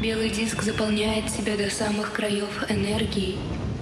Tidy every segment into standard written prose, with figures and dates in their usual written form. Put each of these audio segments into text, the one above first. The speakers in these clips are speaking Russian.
Белый диск заполняет себя до самых краев энергией.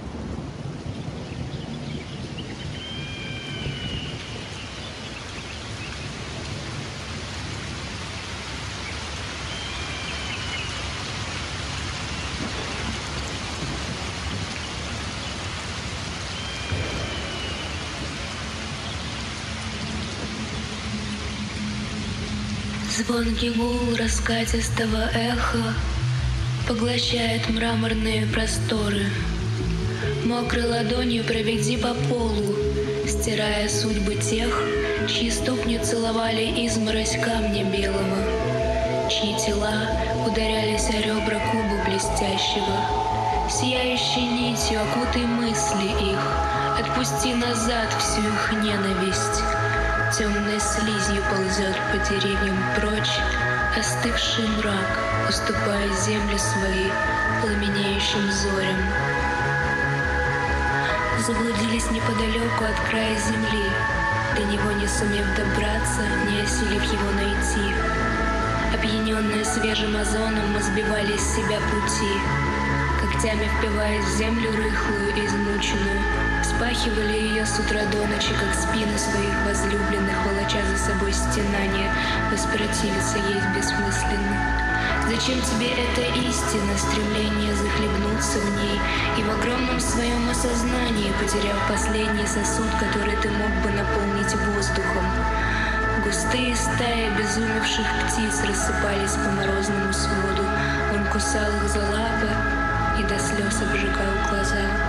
Звонкий гул раскатистого эха поглощает мраморные просторы. Мокрой ладонью проведи по полу, стирая судьбы тех, чьи ступни целовали изморозь камня белого, чьи тела ударялись о ребра куба блестящего. Сияющей нитью окутай мысли их, отпусти назад всю их ненависть. Темной слизью ползет по деревьям прочь остывший мрак, уступая земли свои пламенеющим зорям. Заблудились неподалеку от края земли, до него не сумев добраться, не осилив его найти. Опьяненные свежим озоном, мы сбивали с себя пути, когтями впиваясь в землю рыхлую и измученную, вспахивали ее с утра до ночи, как спины своих возлюбленных, волоча за собой стенания, воспротивиться есть бессмысленно. Зачем тебе эта истина, стремление захлебнуться в ней, и в огромном своем осознании, потеряв последний сосуд, который ты мог бы наполнить воздухом? Густые стаи обезумевших птиц рассыпались по морозному своду, он кусал их за лапы и до слез обжигал глаза.